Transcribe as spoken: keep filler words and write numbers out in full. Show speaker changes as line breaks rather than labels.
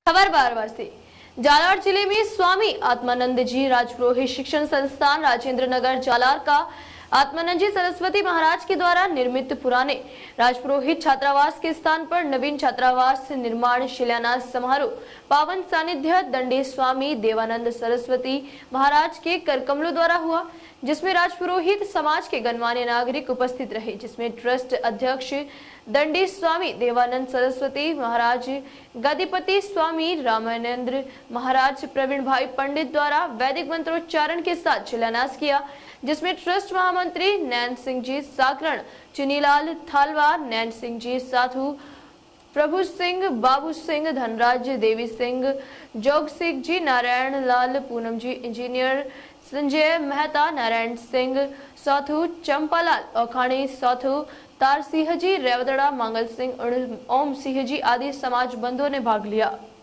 खबर बार-बार से जालौर जिले में स्वामी आत्मानंद जी राजपुरोहित शिक्षण संस्थान राजेंद्र नगर जालौर का आत्मानंद जी सरस्वती महाराज के द्वारा निर्मित पुराने राजपुरोहित छात्रावास के स्थान पर नवीन छात्रावास निर्माण शिलान्यास समारोह पावन सानिध्य दंडे स्वामी देवानंद सरस्वती महाराज के करकमलों द्वारा हुआ, जिसमें राजपुरोहित समाज के गणमान्य नागरिक उपस्थित रहे, जिसमें ट्रस्ट अध्यक्ष दंडी स्वामी देवानंद सरस्वती महाराज, गदिपति स्वामी रामानंद महाराज, प्रवीण भाई पंडित द्वारा वैदिक मंत्रोच्चारण के साथ शिलान्यास किया, जिसमें ट्रस्ट महामंत्री नैन सिंह जी साकरण, चुनीलाल थालवा, नैन सिंह जी साधु, प्रभु सिंह, बाबू सिंह, धनराज, देवी सिंह, जोग सिंह जी, नारायण लाल, पूनम जी, इंजीनियर संजय मेहता, नारायण सिंह साधु, चंपालाल औखाणी साधु, तार सिंह जी, रेवदड़ा, मंगल सिंह, ओम सिंह जी आदि समाज बंधुओं ने भाग लिया।